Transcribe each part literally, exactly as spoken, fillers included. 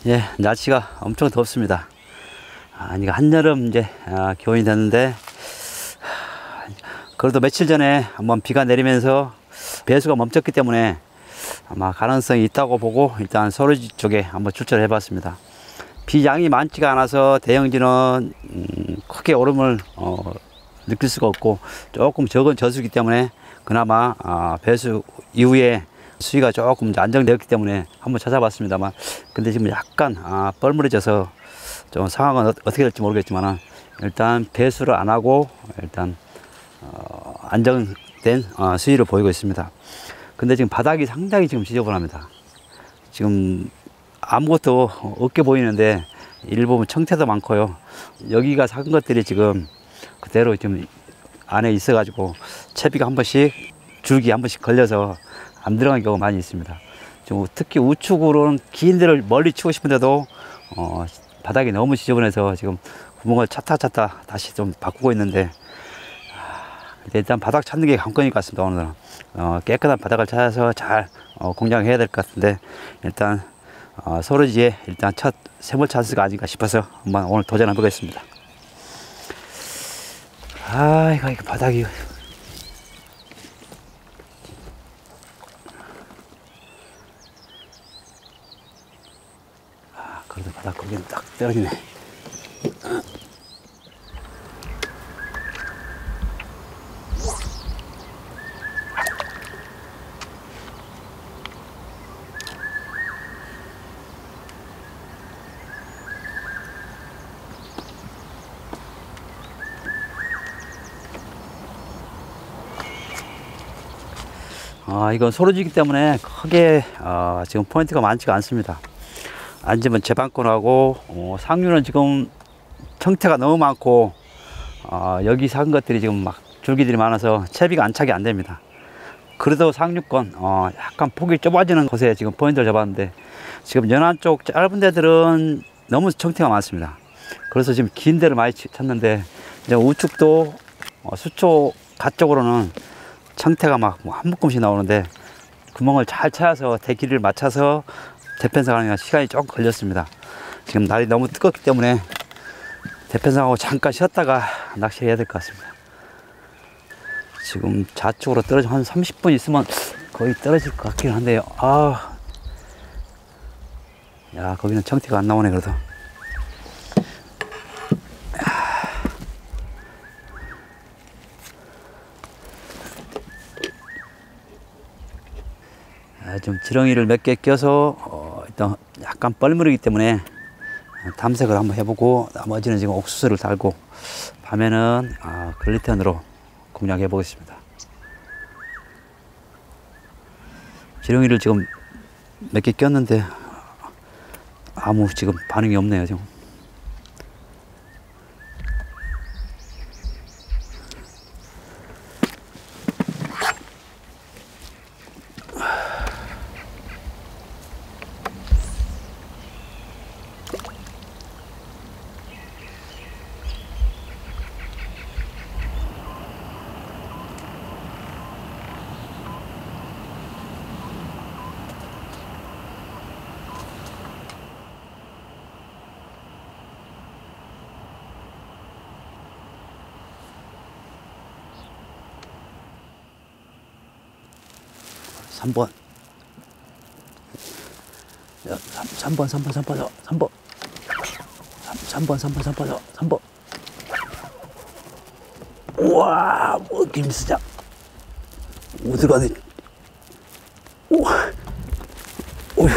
예, 날씨가 엄청 덥습니다. 아니, 한여름 이제 아, 기온이 됐는데, 그래도 며칠 전에 한번 비가 내리면서 배수가 멈췄기 때문에 아마 가능성이 있다고 보고 일단 소로지 쪽에 한번 출전을 해봤습니다. 비 양이 많지가 않아서 대형지는 음, 크게 오름을 어, 느낄 수가 없고 조금 적은 저수기 때문에 그나마 아, 배수 이후에 수위가 조금 안정되었기 때문에 한번 찾아봤습니다만, 근데 지금 약간 아, 뻘무려져서 좀 상황은 어, 어떻게 될지 모르겠지만 일단 배수를 안 하고 일단 어, 안정된 어, 수위를 보이고 있습니다. 근데 지금 바닥이 상당히 지금 지저분합니다. 지금 아무것도 없게 보이는데 일부분 청태도 많고요. 여기가 삭은 것들이 지금 그대로 지금 안에 있어 가지고 채비가 한 번씩 줄기 한 번씩 걸려서 안 들어간 경우가 많이 있습니다. 좀 특히 우측으로는 긴 데를 멀리 치고 싶은데도 어, 바닥이 너무 지저분해서 지금 구멍을 찾다 찾다 다시 좀 바꾸고 있는데, 일단 바닥 찾는 게 관건일 것 같습니다. 오늘은 어, 깨끗한 바닥을 찾아서 잘 어, 공략해야 될 것 같은데, 일단 어, 소로지에 일단 첫 세몰 찬스가 아닌가 싶어서 한번 오늘 도전해 보겠습니다. 아, 이거 이거 바닥이 아, 그래도 바닥 거기는 딱 떨어지네. 아, 이건 소로지기 때문에 크게 어, 지금 포인트가 많지가 않습니다. 앉으면 제방권하고 어, 상류는 지금 청태가 너무 많고 어, 여기 삭은 것들이 지금 막 줄기들이 많아서 채비가 안착이 안 됩니다. 그래도 상류권 어, 약간 폭이 좁아지는 곳에 지금 포인트를 잡았는데, 지금 연안 쪽 짧은 데들은 너무 청태가 많습니다. 그래서 지금 긴 데를 많이 찾는데, 이제 우측도 어, 수초 가쪽으로는 청태가 막 한 묶음씩 나오는데 구멍을 잘 찾아서 대기를 맞춰서 대편성하는 시간이 조금 걸렸습니다. 지금 날이 너무 뜨겁기 때문에 대편성하고 잠깐 쉬었다가 낚시를 해야 될 것 같습니다. 지금 좌측으로 떨어져 한 삼십 분 있으면 거의 떨어질 것 같긴 한데요. 아, 야, 거기는 청태가 안 나오네. 그래도 좀 지렁이를 몇 개 껴서 어, 일단 약간 뻘무리기 때문에 탐색을 한번 해보고, 나머지는 지금 옥수수를 달고 밤에는 아, 글리턴으로 공략해 보겠습니다. 지렁이를 지금 몇 개 꼈는데 아무 지금 반응이 없네요. 지금 삼 번. 야, 삼 번, 삼 번, 삼 번, 삼 번. 삼 번, 삼 번, 삼 번, 삼 번. 우와, 뭐, 김수작. 어디 가니? 우와. 어휴.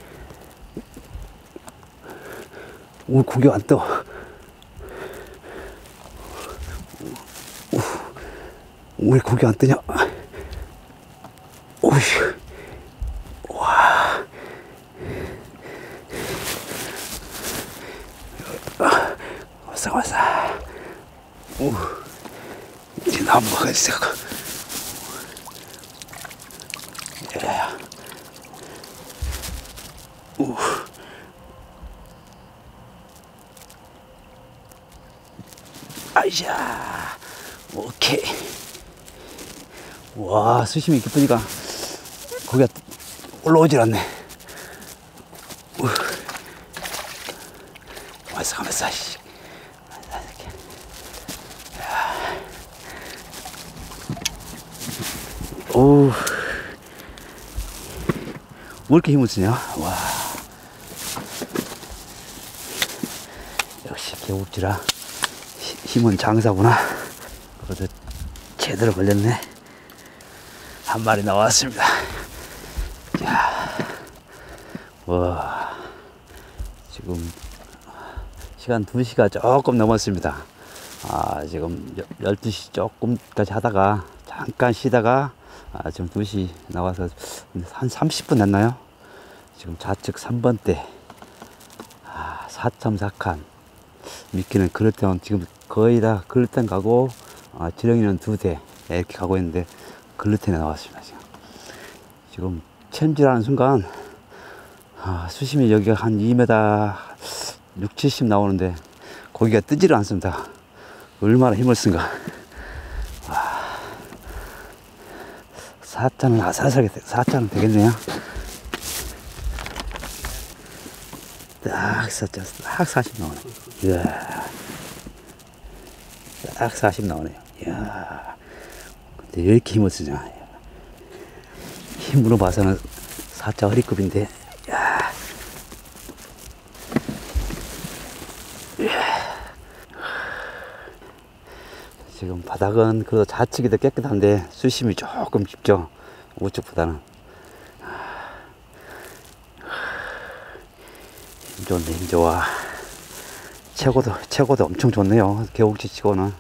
오늘 고기 안 떠. 왜 고기 안 뜨냐? 오휴. 와. 왔어, 왔어. 오. 이제 나무가 있어. 예. 오. 아이샤. 오케이. 와, 수심이 깊으니까 고기가 올라오질 않네. 가만있어, 가만있어. 씨. 오, 왜 이렇게 힘을 쓰냐? 와, 역시 개국지라 힘은 장사구나. 그래도 제대로 걸렸네. 한 마리 나왔습니다. 자, 와, 지금 시간 두 시가 조금 넘었습니다. 아, 지금 열두 시 조금까지 하다가 잠깐 쉬다가 아, 지금 두 시 나와서 한 삼십 분 됐나요? 지금 좌측 삼 번대 아, 사 점 사 칸 미끼는 그럴 때는 지금 거의 다 글루텐 가고 아, 지렁이는 두 대 이렇게 가고 있는데 글루텐에 나왔습니다. 지금 지금 챔질하는 순간 아, 수심이 여기가 한 이 미터 육, 칠십 나오는데 고기가 뜨지를 않습니다. 얼마나 힘을 쓴가. 사 자는 아슬아슬하게 사 자는 되겠네요. 딱 사 자, 딱 사십 나오네. 이야, 딱 사십 나오네요. 이야, 근데 왜 이렇게 힘을 쓰냐. 힘으로 봐서는 사 자 허리급인데, 이야. 지금 바닥은 그 좌측이 더 깨끗한데 수심이 조금 깊죠. 우측보다는. 힘 좋네, 힘 좋아. 최고도, 최고도 엄청 좋네요. 개옥지 치고는.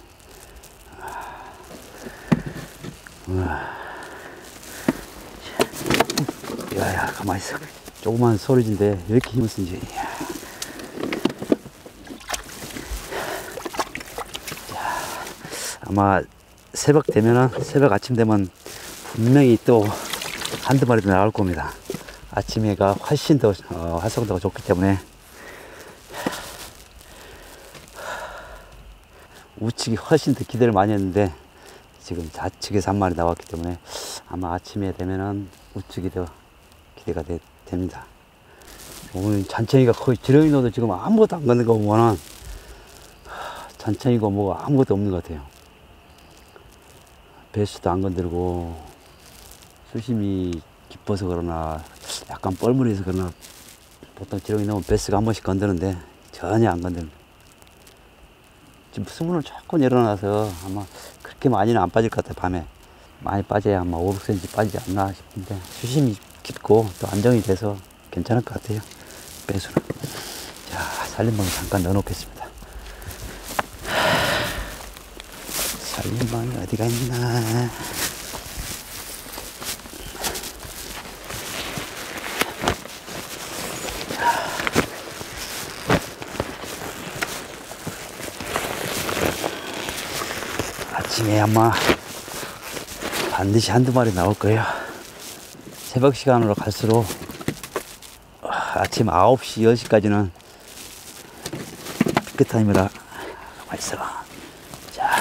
야야, 가만히 있어. 조그만 소리진데 왜 이렇게 힘을 쓰는지. 아마 새벽 되면은, 새벽 아침 되면 분명히 또 한두 마리 더 나올 겁니다. 아침에가 훨씬 더 어, 활성도가 좋기 때문에. 우측이 훨씬 더 기대를 많이 했는데 지금 좌측에서 한 마리 나왔기 때문에 아마 아침에 되면은 우측이 더 기대가 되, 됩니다. 오늘 잔챙이가 거의 지렁이노도 지금 아무것도 안 건든 거 보면은 잔챙이고 뭐가 아무것도 없는 것 같아요. 배수도 안 건들고 수심이 깊어서 그러나 약간 뻘무리해서 그러나 보통 지렁이 넣으면 배스가 한 번씩 건드는데 전혀 안 건드는. 지금 수분을 조금 열어놔서 아마 그렇게 많이는 안 빠질 것 같아요. 밤에 많이 빠져야 아마 오, 육 센티미터 빠지지 않나 싶은데 수심이 깊고 또 안정이 돼서 괜찮을 것 같아요. 배수는. 자, 살림망 잠깐 넣어 놓겠습니다. 살림망이 어디가 있나. 아침에 아마 반드시 한두 마리 나올 거예요. 새벽 시간으로 갈수록 아침 아홉 시, 열 시까지는 피크 타임이라. 가만히 있어봐. 자.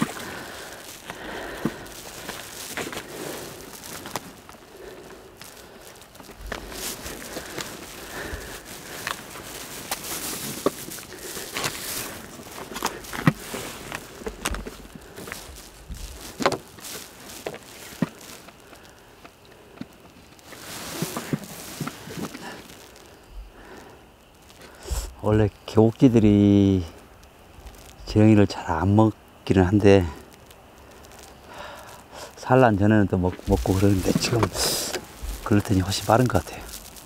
원래 개옥지들이 지렁이를 잘 안 먹기는 한데 산란 전에는 또 먹, 먹고 그러는데 지금 글루텐이 훨씬 빠른 것 같아요.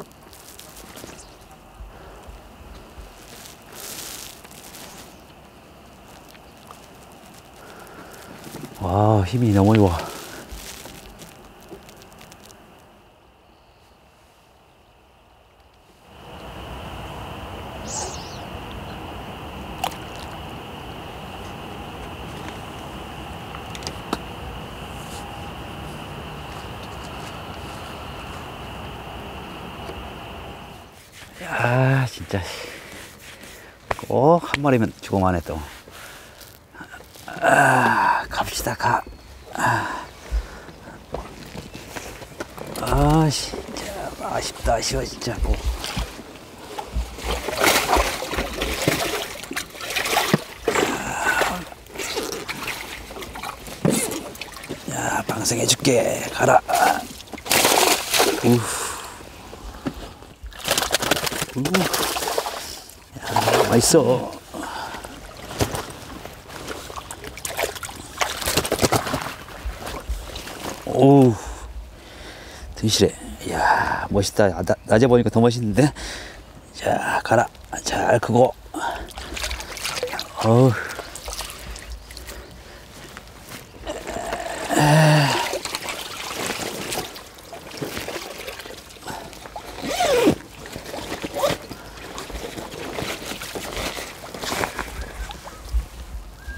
와, 힘이 너무 좋아. 아, 진짜 꼭 한 마리면 죽어만 해 또. 아, 갑시다. 가. 아, 아, 진짜 아쉽다. 아쉬워 진짜. 꼭. 방생해줄게. 가라. 우. 우. 야, 맛있어. 오우. 등실해. 이야, 멋있다. 아, 나, 낮에 보니까 더 멋있는데. 자, 가라. 잘 크고. 어우.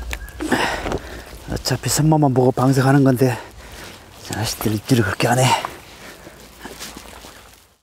어차피 선만만 보고 방생하는 건데 자식들 입질을 그렇게 안 해.